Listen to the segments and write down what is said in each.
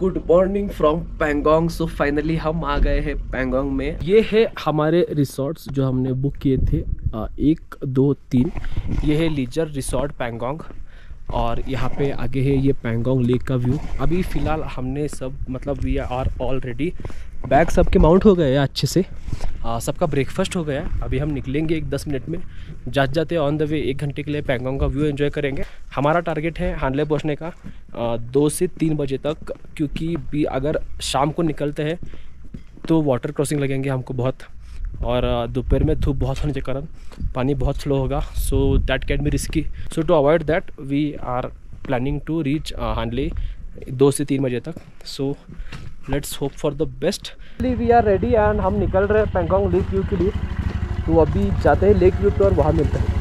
Good morning from Pangong. So finally हम आ गए हैं पैंगोंग में। ये है हमारे रिसोर्ट्स जो हमने बुक किए थे, 1 2 3। ये है लीजर रिसोर्ट पैंगोंग और यहाँ पे आगे है ये पैंगोंग लेक का व्यू। अभी फ़िलहाल हमने सब वी आर ऑलरेडी बैग सबके माउंट हो गए हैं अच्छे से, सबका ब्रेकफास्ट हो गया। अभी हम निकलेंगे 10 मिनट में, जाते जाते ऑन द वे 1 घंटे के लिए पैंगोंग का व्यू एंजॉय करेंगे। हमारा टारगेट है हानले पहुंचने का 2 से 3 बजे तक, क्योंकि भी अगर शाम को निकलते हैं तो वाटर क्रॉसिंग लगेंगे हमको बहुत, और दोपहर में धूप बहुत होने के कारण पानी बहुत स्लो होगा, so that can be risky. So to avoid that we are planning to reach Hanle 2 से 3 बजे तक। So let's hope for the best. We are ready and हम निकल रहे हैं पैंगोंग लेक व्यू के लिए। तो अभी जाते हैं लेक व्यू पे और वहाँ मिलते हैं।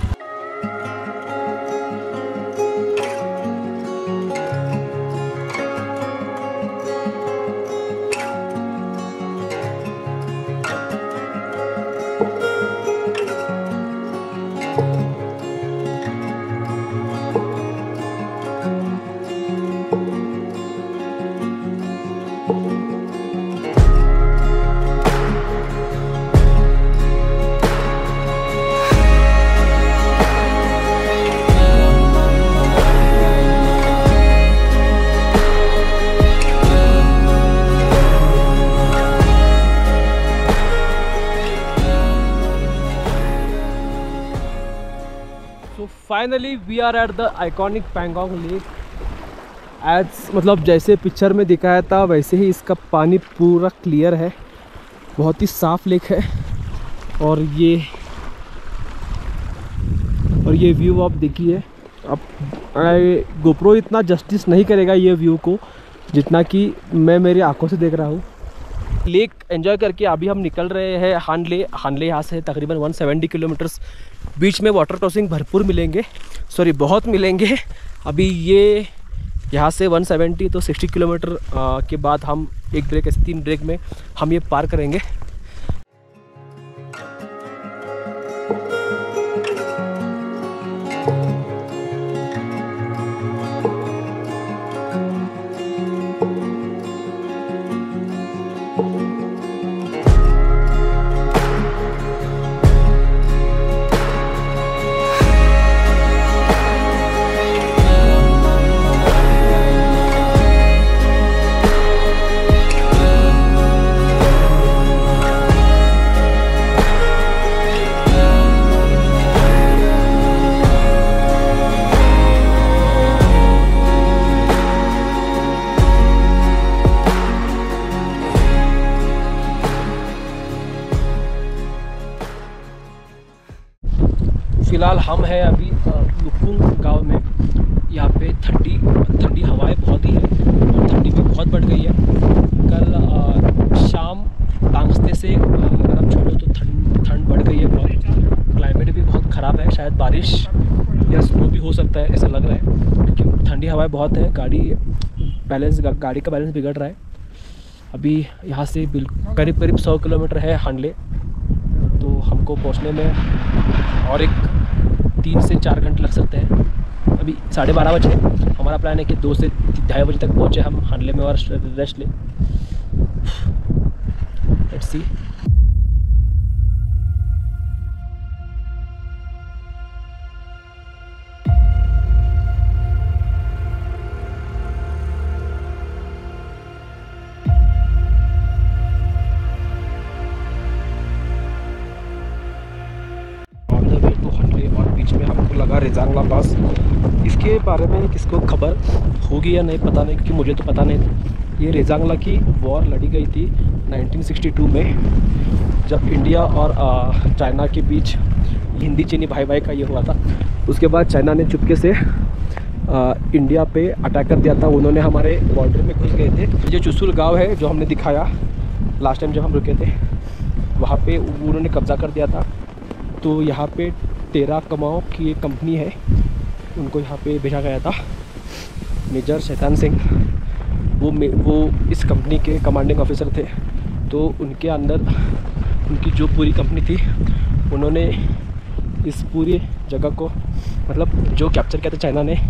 Finally we are at the iconic Pangong lake. As जैसे पिक्चर में दिखाया था वैसे ही इसका पानी पूरा क्लियर है, बहुत ही साफ लेक है। और ये व्यू आप देखिए। अब गोप्रो इतना जस्टिस नहीं करेगा ये व्यू को जितना कि मैं मेरी आंखों से देख रहा हूँ। लेक एंजॉय करके अभी हम निकल रहे हैं हानले यहाँ से तकरीबन 170 किलोमीटर्स। बीच में वाटर क्रॉसिंग भरपूर मिलेंगे, बहुत मिलेंगे। अभी ये यहाँ से 170 तो 60 किलोमीटर के बाद हम एक ब्रेक, ऐसे 3 ब्रेक में हम ये पार करेंगे। फिलहाल हम हैं अभी लुपुंग गांव में। यहाँ पे ठंडी हवाएं बहुत ही है और ठंडी भी बहुत बढ़ गई है। कल शाम पाँचते से अगर आप छोड़ो तो ठंड बढ़ गई है बहुत। क्लाइमेट भी बहुत ख़राब है, शायद बारिश या स्नो भी हो सकता है, ऐसा लग रहा है क्योंकि ठंडी हवाएं बहुत है। गाड़ी का बैलेंस बिगड़ रहा है। अभी यहाँ से करीब 100 किलोमीटर है हानले, तो हमको पहुँचने में और एक 3 से 4 घंटे लग सकते हैं। अभी 12:30 बजे। हमारा प्लान है कि 2 से 2:30 बजे तक पहुँचे हम हानले में और रेस्ट लें। Let's see. में हमको लगा रेजांगला पास। इसके बारे में किसको खबर होगी या नहीं पता नहीं, क्योंकि मुझे तो पता नहीं था। ये रेजांगला की वॉर लड़ी गई थी 1962 में, जब इंडिया और चाइना के बीच हिंदी चीनी भाई का ये हुआ था। उसके बाद चाइना ने चुपके से इंडिया पे अटैक कर दिया था। उन्होंने हमारे बॉर्डर में घुस गए थे। ये चुसुल गाँव है जो हमने दिखाया लास्ट टाइम जब हम रुके थे, वहाँ पे उन्होंने कब्ज़ा कर दिया था। तो यहाँ पे टेरा कमाओ की एक कंपनी है, उनको यहाँ पे भेजा गया था। मेजर शैतान सिंह वो इस कंपनी के कमांडिंग ऑफिसर थे। तो उनके अंदर उनकी जो पूरी कंपनी थी, उन्होंने इस पूरी जगह को जो कैप्चर किया था चाइना ने,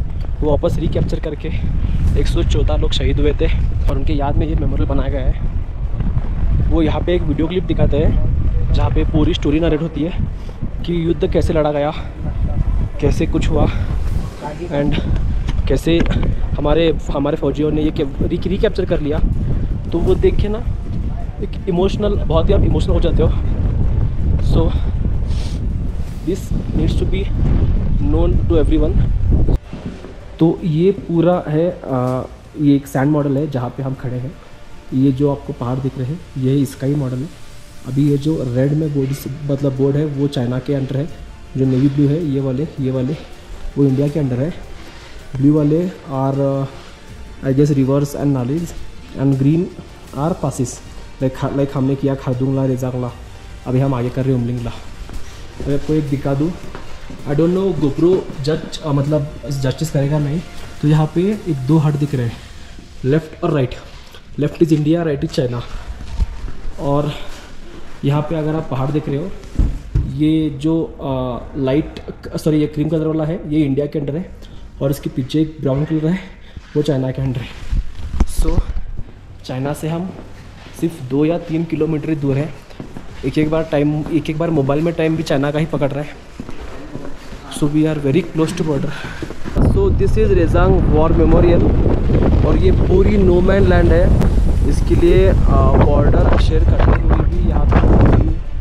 वो वापस रिकैप्चर करके 114 लोग शहीद हुए थे और उनके याद में ये मेमोरियल बनाया गया है। वो यहाँ पे एक वीडियो क्लिप दिखाते हैं जहाँ पे पूरी स्टोरी नरेट होती है कि युद्ध कैसे लड़ा गया, कैसे कुछ हुआ एंड कैसे हमारे फौजियों ने ये रिकैप्चर कर लिया। तो वो देख के ना एक इमोशनल, बहुत ही आप इमोशनल हो जाते हो। So this needs to be known to everyone. तो ये पूरा है ये एक सैंड मॉडल है जहाँ पे हम खड़े हैं। ये जो आपको पहाड़ दिख रहे हैं ये स्काई मॉडल है। अभी ये जो रेड में बोर्ड है वो चाइना के अंडर है। जो नेवी ब्लू है ये वाले वो इंडिया के अंडर है। ब्लू वाले are I guess rivers and नालीज and green are passes like हमने किया खारदुंगला, रेजागला। अभी हम आगे कर रहे हैं उमलिंगला। अगर आपको एक दिखा दूँ, आई डोंट नो गोप्रो मतलब जस्टिस करेगा नहीं। तो यहाँ पे एक 2 हट दिख रहे हैं, लेफ़्ट और right. Left is India, right is China. और यहाँ पे अगर आप पहाड़ देख रहे हो, ये जो ये क्रीम कलर वाला है ये इंडिया के अंडर है और इसके पीछे एक ब्राउन कलर है वो चाइना के अंडर है। सो चाइना से हम सिर्फ 2 या 3 किलोमीटर ही दूर है। एक बार मोबाइल में टाइम भी चाइना का ही पकड़ रहा है। So we are very close to border. So this is Rezang war memorial और ये पूरी नो मैन लैंड है। इसके लिए बॉर्डर शेयर करते हुए भी यहाँ पर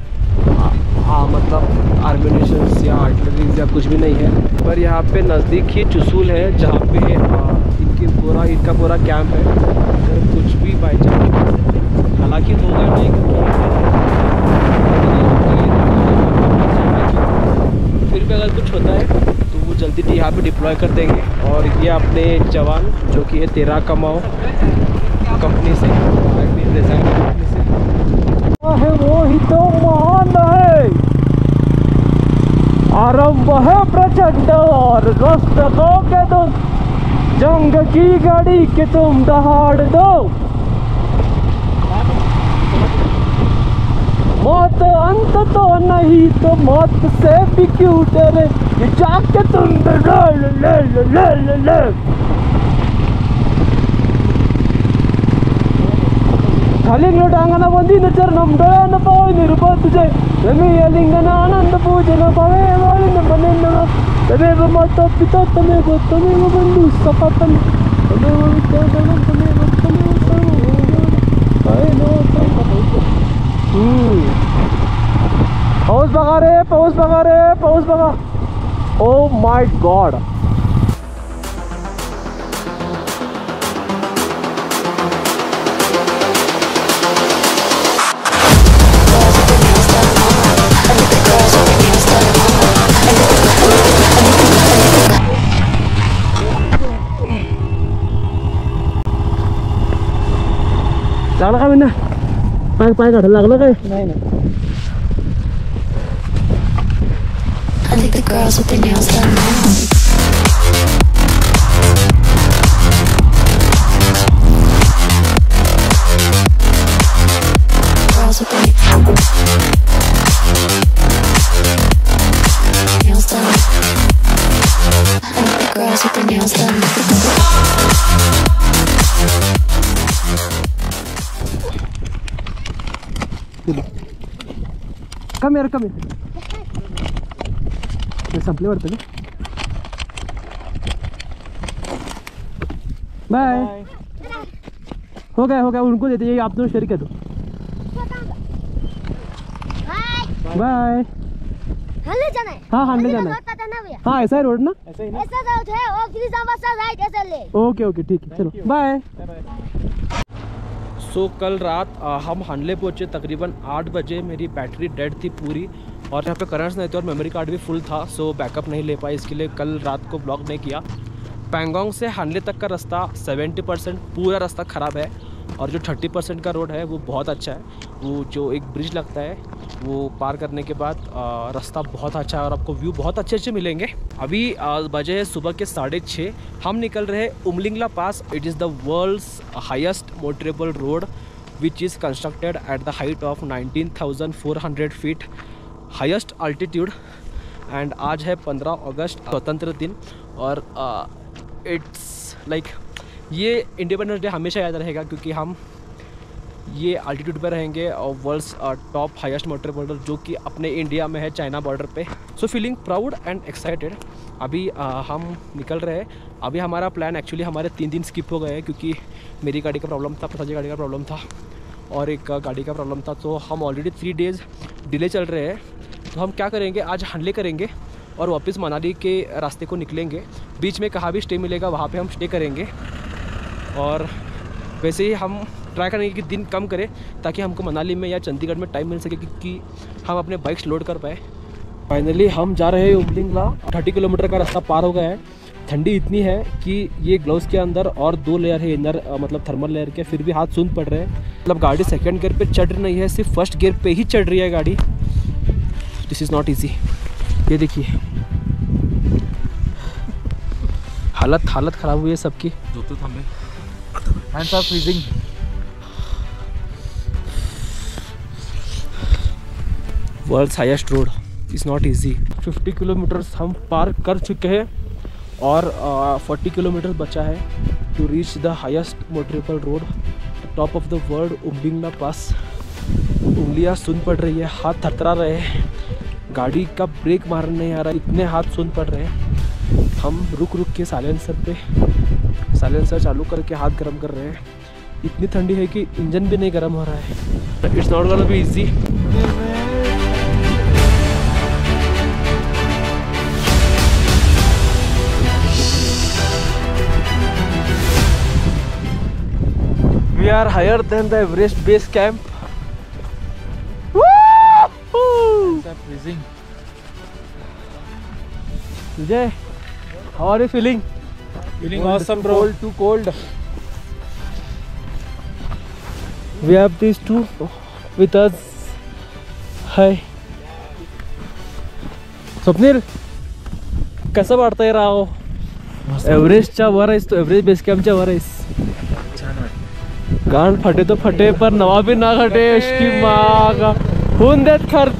मतलब आर्मिनेशंस या आर्टिलरीज या कुछ भी नहीं है। पर यहाँ पे नज़दीक ही चुसूल है जहाँ पे इनका पूरा कैंप है। अगर कुछ भी बाई चांस, हालांकि होगा नहीं फिर भी अगर कुछ होता है तो वो जल्दी यहाँ पे डिप्लॉय कर देंगे। और ये अपने जवान जो कि है 13 कमाओ कंपनी से, कंपनी से वो ही तो महान है। आरंभ है प्रचंड और राष्ट्र के तुम जंग की गाड़ी के तुम दहाड़ दो। मौत अंत तो नहीं तो मौत से भी क्यों डरे, ये जाके तुम खाली लोटांगना बंदी न चरणम डोळ्यानं पावई निरुपत तुझे रमी लिंगन आनंद पूजन भवे वाळीन बनेन तमेव माता पिता तमेव बंधु सखा तमेव विद्याधरम तमेव पाऊस बघा। Oh my god. लागला का बिना पाय काढायला लागलं काय? नाही I think the girls with their nails done now. Girls with their nails done. I think the girls with their nails done. Come here. संपले वाटतं बाय। हो गया उनको देते ये आप दोनों शेयर कर दो। बाय। हल्ले जाना है। हाँ हल्ले जाना है। हाँ ऐसा है रोड ना, ऐसा रोड है और राइट ऐसे ले। ओके ठीक है, चलो बाय। सो कल रात हम हांडले पहुँचे तकरीबन 8 बजे। मेरी बैटरी डेड थी पूरी और यहाँ पे करंट्स नहीं थे और मेमोरी कार्ड भी फुल था। सो बैकअप नहीं ले पाई, इसके लिए कल रात को ब्लॉग नहीं किया। पैंगोंग से हांडले तक का रास्ता 70% पूरा रास्ता ख़राब है और जो 30% का रोड है वो बहुत अच्छा है। वो जो एक ब्रिज लगता है वो पार करने के बाद रास्ता बहुत अच्छा है और आपको व्यू बहुत अच्छे मिलेंगे। अभी बजे है सुबह के 6:30। हम निकल रहे हैं Umlingla pass. It is the world's highest motorable road which is constructed at the height of 19,400 feet highest altitude. And आज है 15 अगस्त स्वतंत्र दिन और इट्स लाइक ये इंडिपेंडेंस डे हमेशा याद रहेगा क्योंकि हम ये अल्टीट्यूड पे रहेंगे और world's top highest motor border जो कि अपने इंडिया में है, चाइना बॉर्डर पे। So feeling proud and excited. अभी हम निकल रहे हैं। अभी हमारा प्लान एक्चुअली हमारे 3 दिन स्किप हो गए हैं क्योंकि मेरी गाड़ी का प्रॉब्लम था, प्रसाद जी गाड़ी का प्रॉब्लम था और एक गाड़ी का प्रॉब्लम था। तो हम ऑलरेडी 3 डेज़ डिले चल रहे हैं। तो हम क्या करेंगे, आज हानले करेंगे और वापस मनाली के रास्ते को निकलेंगे। बीच में कहाँ भी स्टे मिलेगा वहाँ पे हम स्टे करेंगे और वैसे ही हम ट्राई करेंगे कि दिन कम करें ताकि हमको मनाली में या चंडीगढ़ में टाइम मिल सके कि हम अपने बाइक्स लोड कर पाए। फाइनली हम जा रहे हैं उमलिंगला। 30 किलोमीटर का रास्ता पार हो गया है। ठंडी इतनी है कि ये ग्लव्स के अंदर और 2 लेयर है इनर मतलब थर्मल लेयर के, फिर भी हाथ सूंध पड़ रहे हैं। मतलब गाड़ी सेकंड गियर पे चढ़ नहीं है, सिर्फ फर्स्ट गियर पे ही चढ़ रही है गाड़ी। This is not easy. ये देखिए हालत ख़राब हुई है सबकी। तो हमें hands are freezing. World's highest road is not easy. 50 kilometers हम पार कर चुके हैं और 40 किलोमीटर बचा है to reach the highest motorable road top of the world, Umlingla pass. उंगलियां सुन पड़ रही है, हाथ थरथरा रहे हैं, गाड़ी का ब्रेक मारना नहीं आ रहा, इतने हाथ सुन पड़ रहे हैं। हम रुक के साइलेंसर चालू करके हाथ गर्म कर रहे हैं। इतनी ठंडी है कि इंजन भी नहीं गर्म हो रहा है। It's not gonna be easy. We are higher than the Everest base camp. Freezing. Vijay, how are you feeling? Feeling awesome, bro. Cold, too cold. We have these two with us. Hi. Swapnil कसं वाटतंय राव? एव्हरेस्टच्या वर आहेस तू, Everest base कॅम्पच्या वर आहेस. गाण फटे तो फटे पर नवा भी ना घटे इसकी मागा होऊन देत खर्च.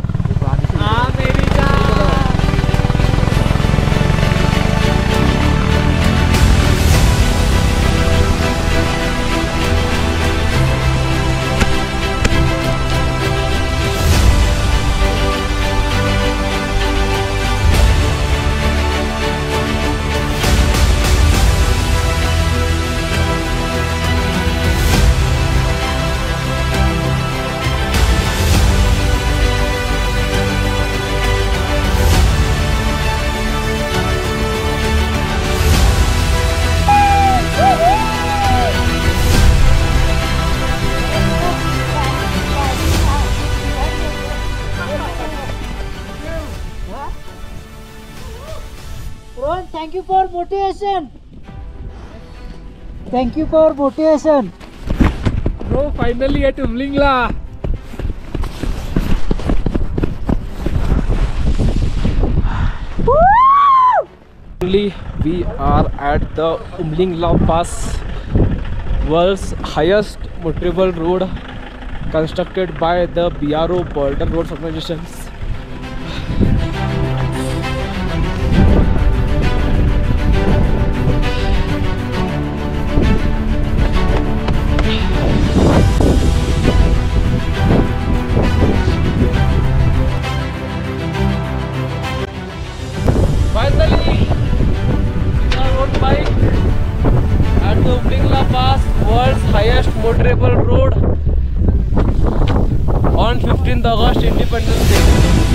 Rohan, thank you for motivation. Thank you for motivation. Bro, finally at Umlingla. Finally, we are at the Umlingla Pass, world's highest motorable road, constructed by the BRO Border Roads Organizations. Finally, our road bike at the Umlingla Pass, world's highest motorable road, on 15th August, Independence Day.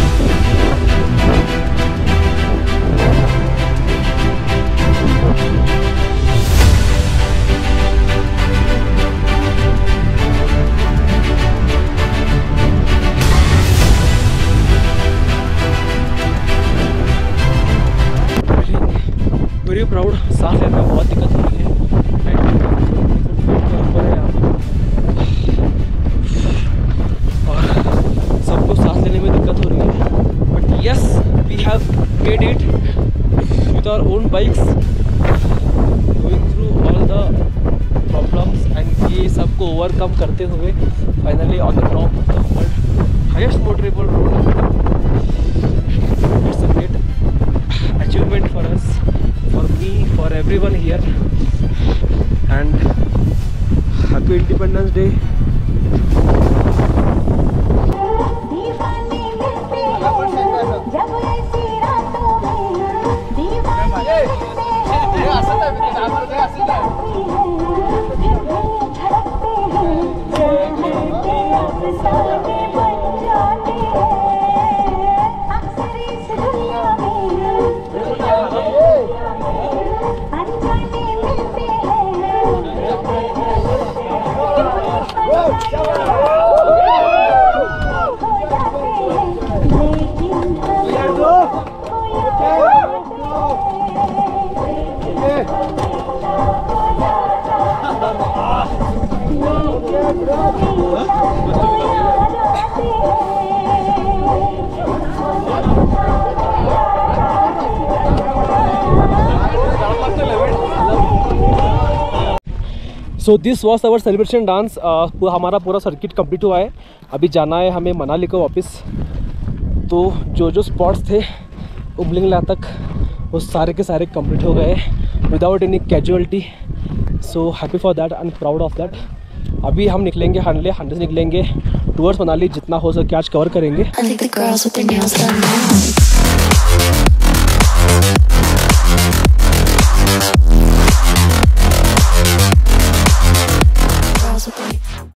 Very proud. सांस लेने में बहुत दिक्कत हो रही है, और सबको सांस लेने में दिक्कत हो रही है, but yes we have made it with our own bikes, going through all the problems and ये सबको ओवरकम करते हुए finally on the top of the world highest motorable road. It's a great achievement for us. for me, for everyone here, and happy Independence Day. So this was our celebration dance. हमारा पूरा circuit complete हुआ है। अभी जाना है हमें मनाली को वापस। तो जो जो स्पॉट्स थे उमलिंगला तक वो सारे के सारे कंप्लीट हो गए without any casualty. So happy for that and proud of that. अभी हम निकलेंगे हांडले से निकलेंगे टूवर्ड्स मनाली। जितना हो सके आज कवर करेंगे। I think the girls with their nails done now.